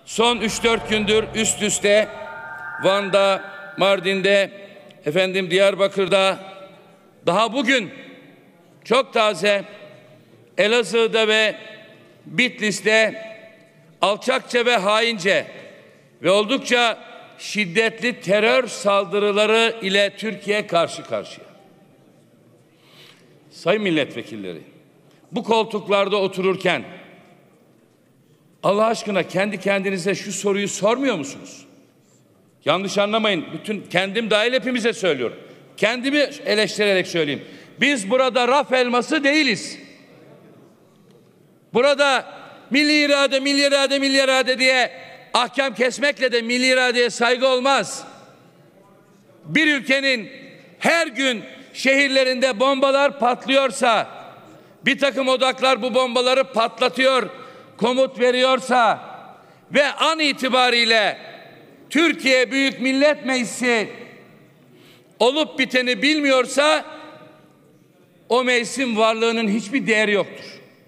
Son 3-4 gündür üst üste Van'da, Mardin'de, Diyarbakır'da, daha bugün çok taze Elazığ'da ve Bitlis'te alçakça ve haince ve oldukça şiddetli terör saldırıları ile Türkiye karşı karşıya. Sayın milletvekilleri, bu koltuklarda otururken Allah aşkına kendi kendinize şu soruyu sormuyor musunuz? Yanlış anlamayın, bütün kendim dahil hepimize söylüyorum. Kendimi eleştirerek söyleyeyim. Biz burada raf elması değiliz. Burada milli irade, milli irade, milli irade diye ahkam kesmekle de milli iradeye saygı olmaz. Bir ülkenin her gün şehirlerinde bombalar patlıyorsa, bir takım odaklar bu bombaları patlatıyor, komut veriyorsa ve an itibariyle Türkiye Büyük Millet Meclisi olup biteni bilmiyorsa o meclisin varlığının hiçbir değeri yoktur.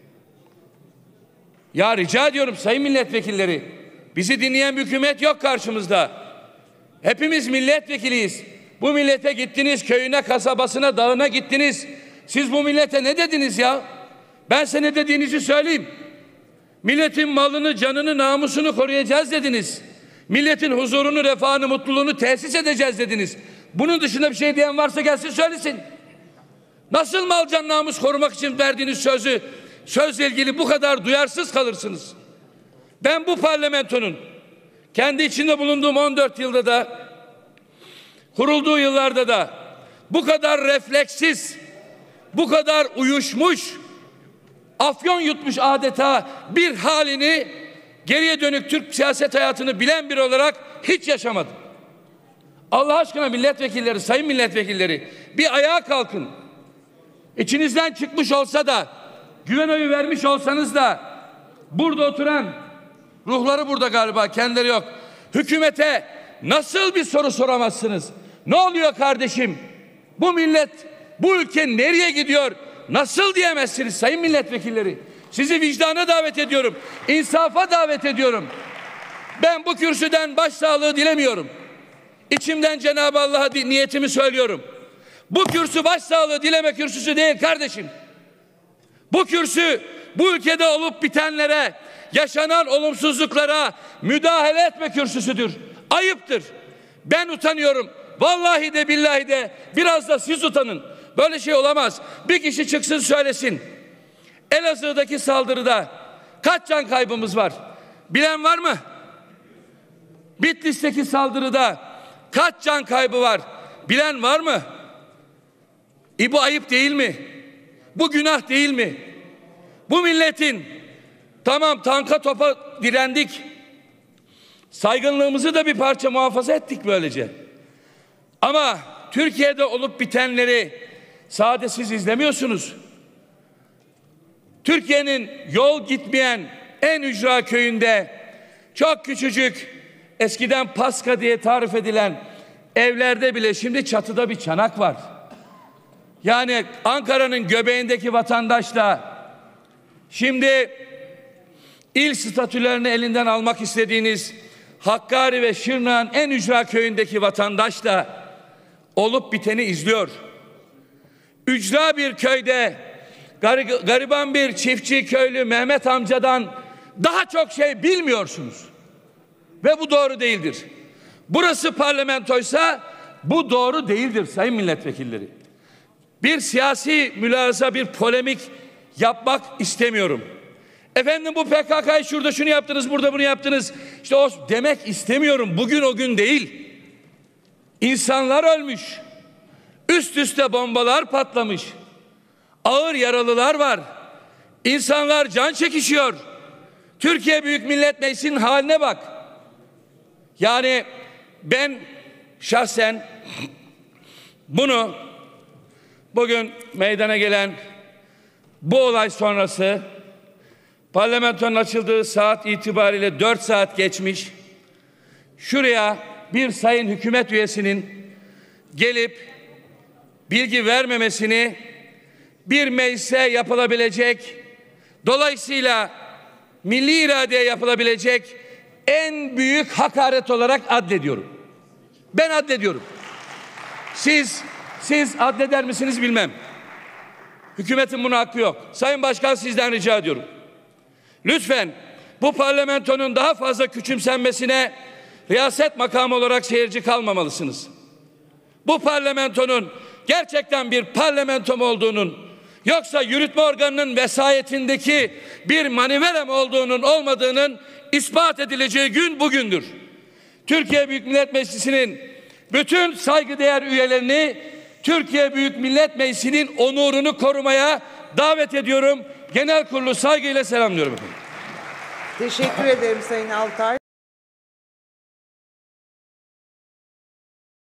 Ya rica ediyorum sayın milletvekilleri, bizi dinleyen bir hükümet yok karşımızda. Hepimiz milletvekiliyiz. Bu millete gittiniz, köyüne, kasabasına, dağına gittiniz. Siz bu millete ne dediniz ya? Ben size ne dediğinizi söyleyeyim. Milletin malını, canını, namusunu koruyacağız dediniz. Milletin huzurunu, refahını, mutluluğunu tesis edeceğiz dediniz. Bunun dışında bir şey diyen varsa gelsin söylesin. Nasıl mal, can, namus korumak için verdiğiniz sözle ilgili bu kadar duyarsız kalırsınız? Ben bu parlamentonun kendi içinde bulunduğum 14 yılda da, kurulduğu yıllarda da bu kadar refleksiz, bu kadar uyuşmuş, afyon yutmuş adeta bir halini geriye dönük Türk siyaset hayatını bilen biri olarak hiç yaşamadım. Allah aşkına milletvekilleri, sayın milletvekilleri, bir ayağa kalkın. İçinizden çıkmış olsa da, güven oyu vermiş olsanız da, burada oturan, ruhları burada galiba, kendileri yok, hükümete nasıl bir soru soramazsınız? Ne oluyor kardeşim? Bu millet, bu ülke nereye gidiyor? Nasıl diyemezsiniz sayın milletvekilleri? Sizi vicdana davet ediyorum. İnsafa davet ediyorum. Ben bu kürsüden başsağlığı dilemiyorum. İçimden Cenab-ı Allah'a niyetimi söylüyorum. Bu kürsü başsağlığı dileme kürsüsü değil kardeşim. Bu kürsü bu ülkede olup bitenlere, yaşanan olumsuzluklara müdahale etme kürsüsüdür. Ayıptır. Ben utanıyorum. Vallahi de billahi de biraz da siz utanın. Böyle şey olamaz. Bir kişi çıksın söylesin. Elazığ'daki saldırıda kaç can kaybımız var? Bilen var mı? Bitlis'teki saldırıda kaç can kaybı var? Bilen var mı? Bu ayıp değil mi? Bu günah değil mi? Bu milletin, tamam tanka topa direndik. Saygınlığımızı da bir parça muhafaza ettik böylece. Ama Türkiye'de olup bitenleri sadece siz izlemiyorsunuz. Türkiye'nin yol gitmeyen en ücra köyünde çok küçücük, eskiden Paska diye tarif edilen evlerde bile şimdi çatıda bir çanak var. Yani Ankara'nın göbeğindeki vatandaşla şimdi il statülerini elinden almak istediğiniz Hakkari ve Şırnak'ın en ücra köyündeki vatandaş da olup biteni izliyor. Ücra bir köyde gariban bir çiftçi köylü Mehmet amcadan daha çok şey bilmiyorsunuz. Ve bu doğru değildir. Burası parlamentoysa bu doğru değildir sayın milletvekilleri. Bir siyasi mülahaza, bir polemik yapmak istemiyorum. Efendim bu PKK'yı şurada şunu yaptınız, burada bunu yaptınız. İşte o demek istemiyorum. Bugün o gün değil. İnsanlar ölmüş. Üst üste bombalar patlamış. Ağır yaralılar var. İnsanlar can çekişiyor. Türkiye Büyük Millet Meclisi'nin haline bak. Yani ben şahsen bunu bugün meydana gelen bu olay sonrası parlamentonun açıldığı saat itibariyle 4 saat geçmiş. Şuraya bir sayın hükümet üyesinin gelip bilgi vermemesini bir meclise yapılabilecek, dolayısıyla milli iradeye yapılabilecek en büyük hakaret olarak addediyorum. Ben addediyorum. Siz addeder misiniz bilmem. Hükümetin buna hakkı yok. Sayın Başkan, sizden rica ediyorum. Lütfen bu parlamentonun daha fazla küçümsenmesine riyaset makamı olarak seyirci kalmamalısınız. Bu parlamentonun gerçekten bir parlamento mu olduğunun, yoksa yürütme organının vesayetindeki bir manivela mı olduğunun olmadığının ispat edileceği gün bugündür. Türkiye Büyük Millet Meclisi'nin bütün saygıdeğer üyelerini Türkiye Büyük Millet Meclisi'nin onurunu korumaya davet ediyorum. Genel kurulu saygıyla selamlıyorum efendim. Teşekkür ederim Sayın Altay.